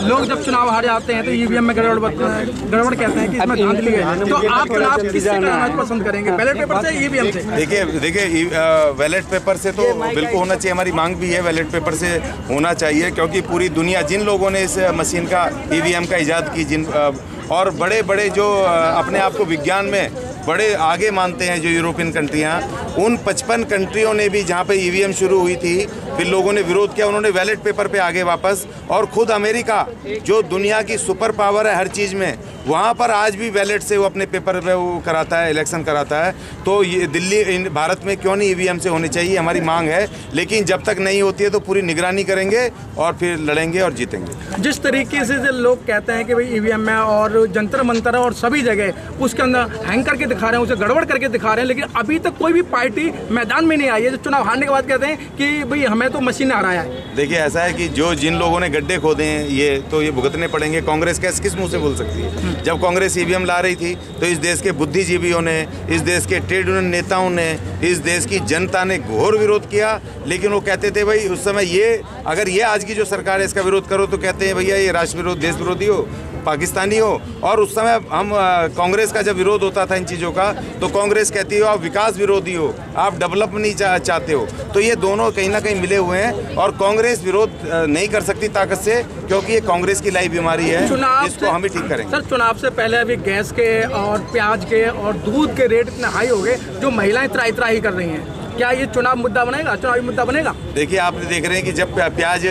लोग जब चुनाव हार जाते हैं तो ईवीएम में गड़बड़ कहते हैं कि इसमें धांधली है, तो आप चुनाव किससे कराना पसंद करेंगे, बैलेट पेपर से ईवीएम से? देखिए बैलेट पेपर से तो बिल्कुल होना चाहिए, हमारी मांग भी है बैलेट पेपर से होना चाहिए, क्योंकि पूरी दुनिया जिन लोगों ने इस मशीन का ईवीएम का इजाद की, जिन और बड़े बड़े जो अपने आप को विज्ञान में बड़े आगे मानते हैं जो यूरोपियन कंट्रियाँ, उन 55 कंट्रियों ने भी जहाँ पे ईवीएम शुरू हुई थी फिर लोगों ने विरोध किया, उन्होंने बैलेट पेपर पे आगे वापस, और खुद अमेरिका जो दुनिया की सुपर पावर है हर चीज़ में, वहाँ पर आज भी बैलेट से वो अपने पेपर पे वो कराता है, इलेक्शन कराता है। तो ये दिल्ली भारत में क्यों नहीं ईवीएम से होनी चाहिए, हमारी मांग है, लेकिन जब तक नहीं होती है तो पूरी निगरानी करेंगे और फिर लड़ेंगे और जीतेंगे। जिस तरीके से लोग कहते हैं कि भाई ईवीएम में और जंतर मंतर और सभी जगह उसके अंदर हैंग करके दिखा रहे हैं, उसे गड़बड़ करके दिखा रहे हैं, लेकिन अभी तक कोई भी पार्टी मैदान में नहीं आई है जो चुनाव हारने के बाद कहते हैं कि भाई हमें तो मशीन हराया है। देखिए ऐसा है कि जो जिन लोगों ने गड्ढे खोदे हैं ये भुगतने पड़ेंगे। कांग्रेस किस मुंह से बोल सकती है? जब कांग्रेस ईवीएम ला रही थी तो इस देश के बुद्धिजीवियों ने, इस देश के ट्रेड यूनियन नेताओं ने, इस देश की जनता ने घोर विरोध किया, लेकिन वो कहते थे भाई उस समय अगर ये आज की जो सरकार है इसका विरोध करो तो कहते हैं भैया ये राष्ट्र विरोध, देश विरोधी हो, पाकिस्तानी हो। और उस समय हम कांग्रेस का जब विरोध होता था इन चीज़ों का तो कांग्रेस कहती हो आप विकास विरोधी हो, आप डेवलप नहीं चाहते हो। तो ये दोनों कहीं ना कहीं मिले हुए हैं और कांग्रेस विरोध नहीं कर सकती ताकत से, क्योंकि ये कांग्रेस की लाइव बीमारी है, इसको हम ही ठीक करेंगे। सर चुनाव से पहले अभी गैस के और प्याज के और दूध के रेट इतने हाई हो गए जो महिलाएं त्राही कर रही हैं, क्या ये चुनाव मुद्दा बनेगा, चुनावी मुद्दा बनेगा? देखिए आप देख रहे हैं कि जब प्याज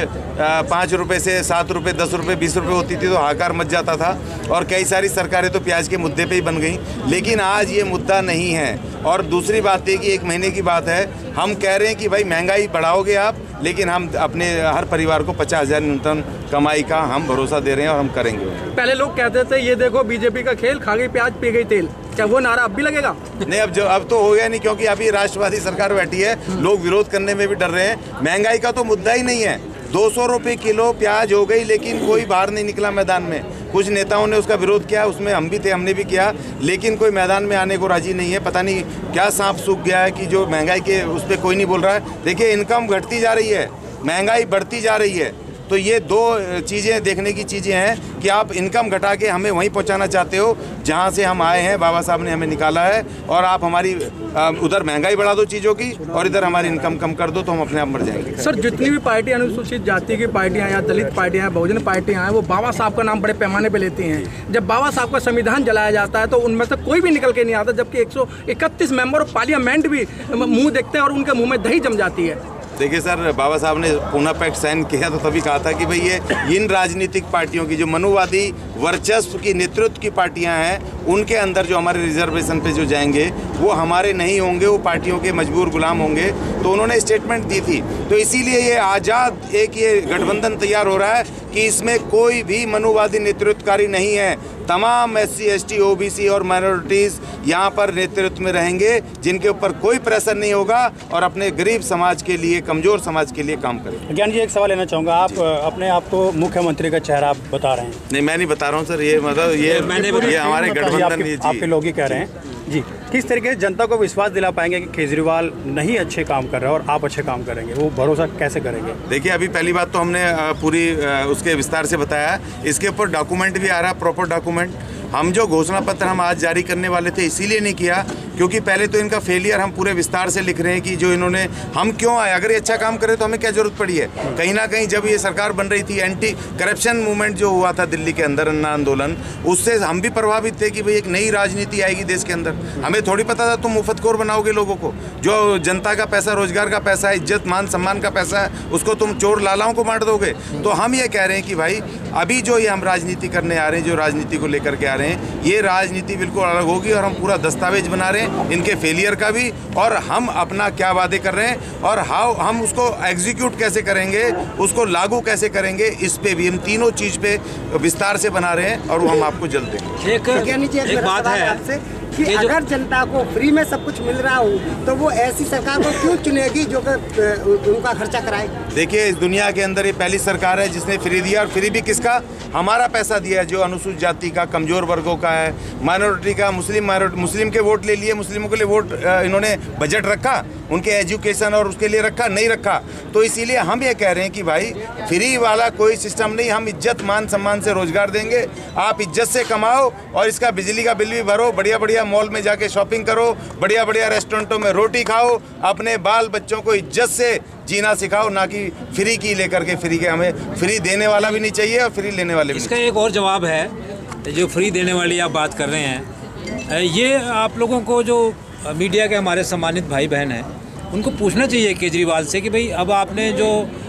5 रुपए से 7 रुपए 10 रुपए 20 रुपए होती थी तो हाहाकार मच जाता था, और कई सारी सरकारें तो प्याज के मुद्दे पे ही बन गई, लेकिन आज ये मुद्दा नहीं है। और दूसरी बात है कि 1 महीने की बात है, हम कह रहे हैं कि भाई महंगाई बढ़ाओगे आप, लेकिन हम अपने हर परिवार को 50,000 न्यूनतम कमाई का हम भरोसा दे रहे हैं और हम करेंगे। पहले लोग कहते थे ये देखो बीजेपी का खेल, खा गई प्याज पी गई तेल, क्या वो नारा अब भी लगेगा? नहीं, अब तो हो गया नहीं, क्योंकि अभी राष्ट्रवादी सरकार बैठी है, लोग विरोध करने में भी डर रहे हैं। महंगाई का तो मुद्दा ही नहीं है, 200 रुपये किलो प्याज हो गई, लेकिन कोई बाहर नहीं निकला मैदान में। कुछ नेताओं ने उसका विरोध किया, उसमें हम भी थे, हमने भी किया, लेकिन कोई मैदान में आने को राजी नहीं है। पता नहीं क्या सांप सूख गया है कि जो महंगाई के उस पर कोई नहीं बोल रहा है। देखिए इनकम घटती जा रही है, महंगाई बढ़ती जा रही है, तो ये दो चीज़ें देखने की चीज़ें हैं कि आप इनकम घटा के हमें वहीं पहुंचाना चाहते हो जहां से हम आए हैं, बाबा साहब ने हमें निकाला है, और आप हमारी उधर महंगाई बढ़ा दो चीज़ों की और इधर हमारी इनकम कम कर दो तो हम अपने आप मर जाएंगे। सर जितनी भी पार्टियां अनुसूचित जाति की पार्टियां या दलित पार्टियां हैं, बहुजन पार्टियां हैं, वो बाबा साहब का नाम बड़े पैमाने पर लेती हैं। जब बाबा साहब का संविधान जलाया जाता है तो उनमें से कोई भी निकल के नहीं आता, जबकि 131 मेंबर ऑफ पार्लियामेंट भी मुँह देखते हैं और उनके मुँह में दही जम जाती है। देखिए सर, बाबा साहब ने पूना पैक्ट साइन किया तो तभी कहा था कि भाई ये इन राजनीतिक पार्टियों की जो मनुवादी वर्चस्व की नेतृत्व की पार्टियां हैं, उनके अंदर जो हमारे रिजर्वेशन पे जो जाएंगे वो हमारे नहीं होंगे, वो पार्टियों के मजबूर गुलाम होंगे। तो उन्होंने स्टेटमेंट दी थी, तो इसीलिए ये आज़ाद ये गठबंधन तैयार हो रहा है कि इसमें कोई भी मनुवादी नेतृत्वकारी नहीं है। तमाम SC ST OBC और माइनॉरिटीज़ यहाँ पर नेतृत्व में रहेंगे, जिनके ऊपर कोई प्रेशर नहीं होगा और अपने गरीब समाज के लिए, कमज़ोर समाज के लिए काम करेंगे। ज्ञान जी एक सवाल लेना चाहूँगा, आप अपने आप को मुख्यमंत्री का चेहरा आप बता रहे हैं? नहीं, मैं नहीं बता रहा हूँ सर, ये मतलब ये हमारे गठबंधन आपके लोग ही कह रहे हैं जी। किस तरीके से जनता को विश्वास दिला पाएंगे कि केजरीवाल नहीं अच्छे काम कर रहे हैं और आप अच्छे काम करेंगे, वो भरोसा कैसे करेंगे? देखिए अभी पहली बात तो हमने पूरी उसके विस्तार से बताया, इसके ऊपर डॉक्यूमेंट भी आ रहा है, प्रॉपर डॉक्यूमेंट। हम जो घोषणा पत्र हम आज जारी करने वाले थे इसीलिए नहीं किया क्योंकि पहले तो इनका फेलियर हम पूरे विस्तार से लिख रहे हैं कि जो इन्होंने, हम क्यों आए, अगर ये अच्छा काम करे तो हमें क्या जरूरत पड़ी है। कहीं ना कहीं जब ये सरकार बन रही थी, एंटी करप्शन मूवमेंट जो हुआ था दिल्ली के अंदर, अन्ना आंदोलन, उससे हम भी प्रभावित थे कि भाई एक नई राजनीति आएगी देश के अंदर। हमें थोड़ी पता था तुम मुफ्तखोर बनाओगे लोगों को, जो जनता का पैसा, रोजगार का पैसा है, इज्जत मान सम्मान का पैसा है, उसको तुम चोर लालाओं को बांट दोगे। तो हम ये कह रहे हैं कि भाई अभी जो ये हम राजनीति करने आ रहे हैं, जो राजनीति को लेकर के आ रहे हैं, ये राजनीति बिल्कुल अलग होगी और हम पूरा दस्तावेज बना रहे हैं इनके फेलियर का भी, और हम अपना क्या वादे कर रहे हैं और हाउ हम उसको एग्जीक्यूट कैसे करेंगे, उसको लागू कैसे करेंगे, इस पे भी हम तीनों चीज़ पे विस्तार से बना रहे हैं और वो हम आपको जल्द देंगे। एक बात है कि अगर जनता को फ्री में सब कुछ मिल रहा हो तो वो ऐसी सरकार को क्यों चुनेगी जो कि उनका खर्चा कराए। देखिए, इस दुनिया के अंदर ये पहली सरकार है जिसने फ्री दिया, और फ्री भी किसका? हमारा पैसा दिया है, जो अनुसूचित जाति का, कमजोर वर्गों का है, माइनॉरिटी का, मुस्लिम के वोट ले लिए, मुस्लिमों के लिए वोट इन्होंने बजट रखा, उनके एजुकेशन और उसके लिए रखा, नहीं रखा। तो इसीलिए हम ये कह रहे हैं कि भाई फ्री वाला कोई सिस्टम नहीं, हम इज्जत मान सम्मान से रोजगार देंगे, आप इज्जत से कमाओ और इसका बिजली का बिल भी भरो, बढ़िया बढ़िया मॉल में जाके शॉपिंग करो, बढ़िया बढ़िया रेस्टोरेंटों में रोटी खाओ, अपने बाल बच्चों को इज्जत से जीना सिखाओ, ना कि फ्री की लेकर के। फ्री के हमें फ्री देने वाला भी नहीं चाहिए और फ्री लेने वाले भी नहीं। इसका एक और जवाब है, जो फ्री देने वाली आप बात कर रहे हैं, ये आप लोगों को जो मीडिया के हमारे सम्मानित भाई बहन हैं उनको पूछना चाहिए केजरीवाल से कि भाई अब आपने जो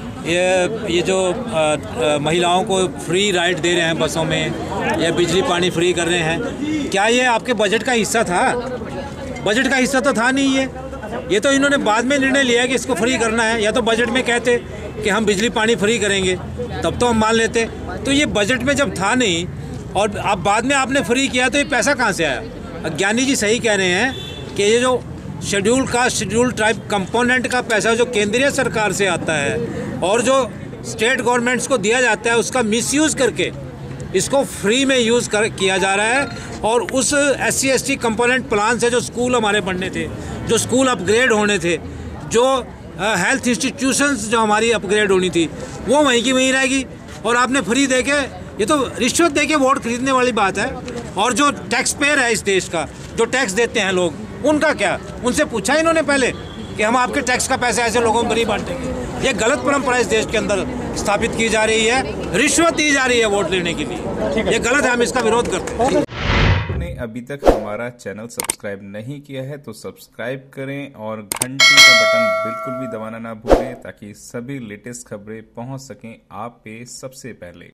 ये जो महिलाओं को फ्री राइड दे रहे हैं बसों में, या बिजली पानी फ्री कर रहे हैं, क्या ये आपके बजट का हिस्सा था? बजट का हिस्सा तो था नहीं ये तो इन्होंने बाद में निर्णय लिया कि इसको फ्री करना है। या तो बजट में कहते कि हम बिजली पानी फ्री करेंगे, तब तो हम मान लेते। तो ये बजट में जब था नहीं और अब बाद में आपने फ्री किया, तो ये पैसा कहाँ से आया? ज्ञानी जी सही कह रहे हैं कि ये जो शेड्यूल ट्राइब कंपोनेंट का पैसा जो केंद्रीय सरकार से आता है और जो स्टेट गवर्नमेंट्स को दिया जाता है, उसका मिसयूज़ करके इसको फ्री में किया जा रहा है। और उस SC ST कंपोनेंट प्लान से जो स्कूल हमारे बनने थे, जो स्कूल अपग्रेड होने थे, जो हेल्थ इंस्टीट्यूशंस जो हमारी अपग्रेड होनी थी, वो वहीं की वहीं रहेगी। और आपने फ्री दे के, ये तो रिश्वत दे के वोट खरीदने वाली बात है। और जो टैक्स पेयर है इस देश का, जो टैक्स देते हैं लोग, उनका क्या? उनसे पूछा इन्होंने पहले कि हम आपके टैक्स का पैसा ऐसे लोगों को नहीं बांटेंगे? ये गलत परंपरा इस देश के अंदर स्थापित की जा रही है, रिश्वत दी जा रही है वोट लेने के लिए। ये गलत है, हम इसका विरोध करते हैं। आपने अभी तक हमारा चैनल सब्सक्राइब नहीं किया है तो सब्सक्राइब करें और घंटी का बटन बिल्कुल भी दबाना ना भूलें, ताकि सभी लेटेस्ट खबरें पहुंच सकें आप पे सबसे पहले।